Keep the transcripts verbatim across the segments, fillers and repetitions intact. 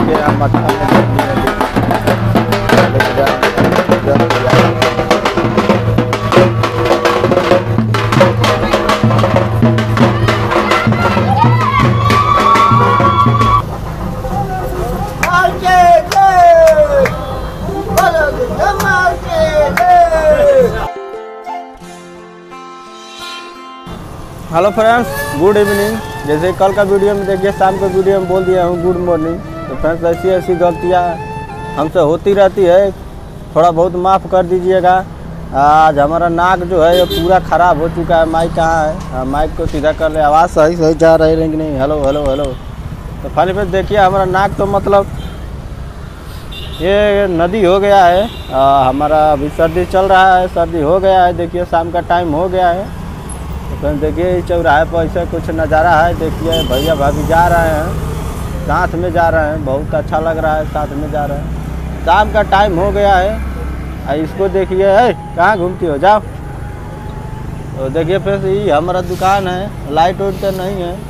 देखिए यहाँ मटका में चटनी है, लेके जा हेलो फ्रेंड्स, गुड इवनिंग। जैसे कल का वीडियो में देखिए, शाम के वीडियो में बोल दिया हूँ गुड मॉर्निंग। तो फ्रेंड्स, ऐसी ऐसी गलतियाँ हमसे होती रहती है, थोड़ा बहुत माफ़ कर दीजिएगा। आज हमारा नाक जो है ये पूरा ख़राब हो चुका है। माइक कहाँ है? माइक को सीधा कर ले, आवाज़ सही सही जा रही है कि नहीं? Hello hello hello. तो फाइनली फ्रेंड्स देखिए, हमारा नाक तो मतलब ये नदी हो गया है। आ, हमारा अभी सर्दी चल रहा है, सर्दी हो गया है। देखिए शाम का टाइम हो गया है। तो फ्रेंड्स देखिए, चौराहे पर ऐसा कुछ नज़ारा है। देखिए भैया भाभी जा रहे हैं, साथ में जा रहे हैं, बहुत अच्छा लग रहा है, साथ में जा रहे हैं। शाम का टाइम हो गया है। इसको देखिए, है कहाँ घूमती हो, जाओ। तो देखिए फ्रेंड्स, ये हमारा दुकान है, लाइट वाइट तो नहीं है।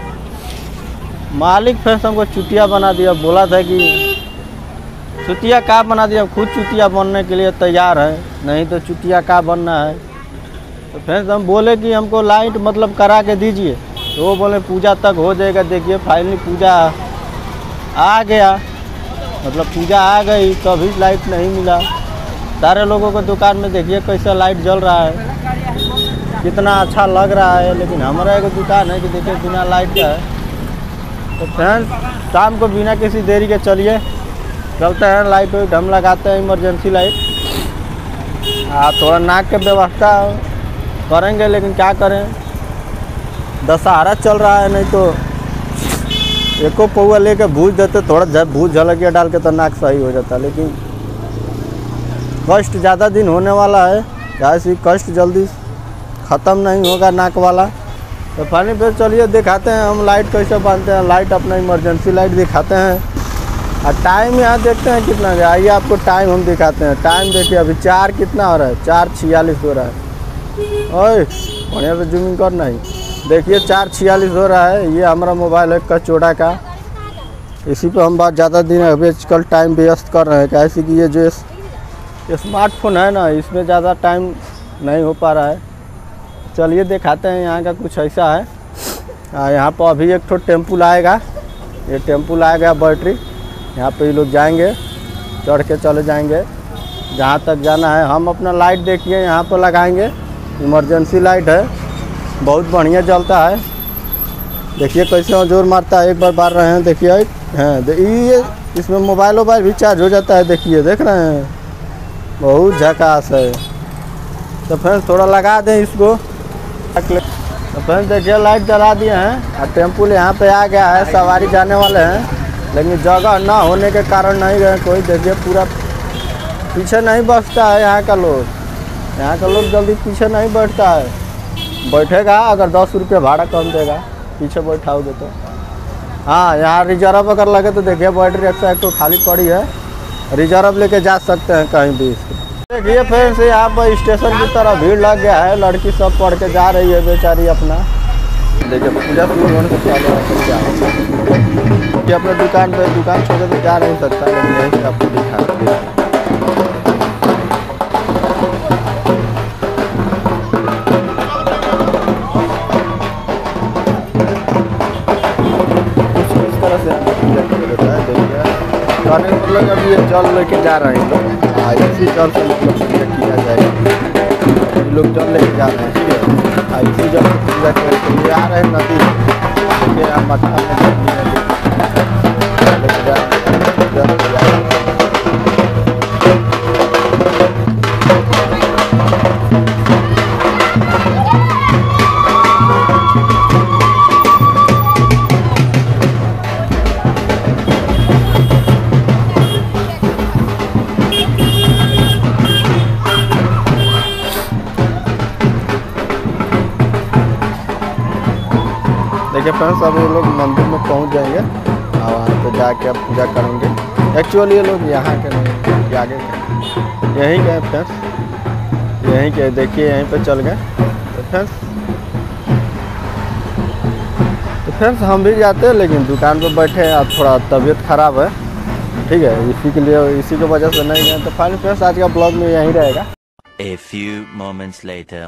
मालिक फ्रेंड्स हमको चुटिया बना दिया, बोला था कि चुतिया का बना दिया, खुद चुतिया बनने के लिए तैयार है, नहीं तो चुतिया का बनना है। तो फ्रेंड्स हम बोले कि हमको लाइट मतलब करा के दीजिए, तो वो बोले पूजा तक हो जाएगा। देखिए फाइनली पूजा आ गया, मतलब पूजा आ गई तो अभी लाइट नहीं मिला। सारे लोगों को दुकान में देखिए कैसा लाइट जल रहा है, कितना अच्छा लग रहा है। लेकिन हमारा एक दुकान है कि देखिए बिना लाइट का है। तो फ्रेंड्स शाम को बिना किसी देरी के चलिए चलते हैं, लाइट वाइट हम लगाते हैं, इमरजेंसी लाइट। हाँ, थोड़ा नाक के व्यवस्था करेंगे, लेकिन क्या करें, दशहरा चल रहा है, नहीं तो एको पौआ लेके भूज देते, थोड़ा भूज झलकिया डाल के तो नाक सही हो जाता। लेकिन कष्ट ज़्यादा दिन होने वाला है, ऐसी कष्ट जल्दी ख़त्म नहीं होगा नाक वाला। तो फाइनली फिर चलिए दिखाते हैं हम लाइट कैसे बांधते हैं। लाइट अपना इमरजेंसी लाइट दिखाते हैं, और टाइम यहाँ देखते हैं कितना है। आइए आपको टाइम हम दिखाते हैं। टाइम देखिए अभी चार कितना हो रहा है, चार छियालीस हो रहा है। ओए बढ़िया से जूमिंग कर, नहीं देखिए चार छियालीस हो रहा है। ये हमारा मोबाइल है कचौड़ा का, इसी पे हम बहुत ज़्यादा दिन अभी कल टाइम व्यस्त कर रहे हैं। कैसे कि ये जो स्मार्टफोन है ना, इसमें ज़्यादा टाइम नहीं हो पा रहा है। चलिए दिखाते हैं, यहाँ का कुछ ऐसा है। यहाँ पर अभी एक ठो टेम्पू आएगा, ये टेम्पू लाएगा बैटरी। यहाँ पे ये लोग जाएंगे, चढ़ के चले जाएंगे जहाँ तक जाना है। हम अपना लाइट देखिए यहाँ पर लगाएंगे, इमरजेंसी लाइट है, बहुत बढ़िया जलता है। देखिए कैसे जोर मारता है, एक बार बार रहे हैं देखिए हैं। ये इसमें मोबाइल वोबाइल भी चार्ज हो जाता है, देखिए देख रहे हैं, बहुत झकास है। तो फ्रेंड्स थोड़ा लगा दें इसको। तो फ्रेंड्स देखिए लाइट जला दिए हैं, और टेम्पू यहाँ पे आ गया है, सवारी जाने वाले हैं, लेकिन जगह ना होने के कारण नहीं गए कोई। देखिए पूरा पीछे नहीं बसता है यहाँ का लोग, यहाँ का लोग जल्दी पीछे नहीं बैठता है। बैठेगा अगर दस रुपये भाड़ा कम देगा, पीछे बैठाओगे तो। हाँ, यहाँ रिजर्व अगर लगे तो देखिए बैटरी एक्स्ट्रा एक तो खाली पड़ी है, रिजर्व लेके जा सकते हैं कहीं भी। देखिए फ्रेंड्स यहाँ पर स्टेशन की तरह भीड़ लग गया है, लड़की सब पढ़ के जा रही है बेचारी अपना। देखिए पूजा शुरू होने से पहले जा रही है अपने दुकान पे, दुकान छोड़ के जा नहीं सकता, लेकिन यही से आपको दिखा। मतलब अभी ये जल लेके जा रहे हैं लोग, इसी जल से मतलब पूजा किया जाएगा। ये लोग जल लेके जा रहे हैं, ठीक है, इसी जल से पूजा करके ये आ रहे हैं नदी, देखिए यहाँ मटका में चटनी है, लेके जा रहे हैं। देखिए फ्रेंड्स अब ये लोग मंदिर में पहुंच जाएंगे, और वहाँ पे जाके अब पूजा करेंगे। एक्चुअली ये लोग यहाँ के नहीं, ये आगे के यहीं गए फ्रेंड्स, यहीं के देखिए यहीं पे चल गए। तो फ्रेंड्स तो फ्रेंड्स हम भी जाते हैं, लेकिन दुकान पे बैठे हैं, अब थोड़ा तबीयत ख़राब है, ठीक है, इसी के लिए इसी की वजह से नहीं गए। तो फाइनली फ्रेंड्स आज का ब्लॉग में यहीं रहेगा। A few moments later.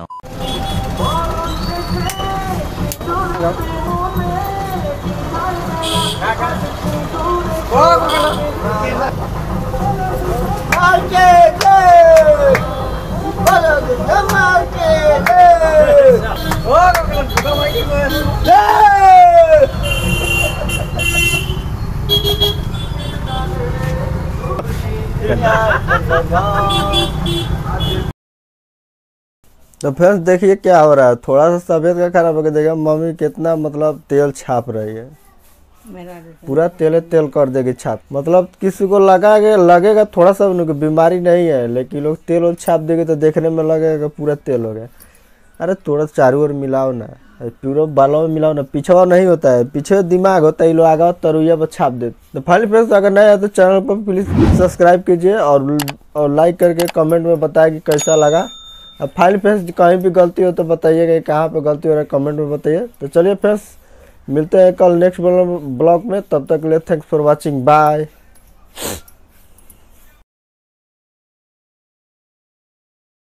तो फ्रेंड्स देखिए क्या हो रहा है, थोड़ा सा तबीयत का खराब होकर देखिए मम्मी कितना मतलब तेल छाप रही है, पूरा तेल तेल कर देगी छाप। मतलब किसी को लगा के लगेगा थोड़ा सा उनको बीमारी नहीं है, लेकिन लोग तेल और छाप देंगे तो देखने में लगेगा पूरा तेल हो गया। अरे थोड़ा चारों ओर मिलाओ ना, पूरा बालों में मिलाओ ना, पीछे नहीं होता है, पीछे दिमाग होता है, ये लोग आगा तरुइया पर छाप देते। तो फाइनली फ्रेंड्स अगर नए है तो चैनल को प्लीज सब्सक्राइब कीजिए और और लाइक करके कमेंट में बताया कि कैसा लगा। अब फाइनली फ्रेंड्स कहीं भी गलती हो तो बताइएगा, कहाँ पे गलती हो रहा है कमेंट में बताइए। तो चलिए फ्रेंड्स मिलते हैं कल नेक्स्ट ब्लॉग में, तब तक ले थैंक्स फॉर वॉचिंग, बाय।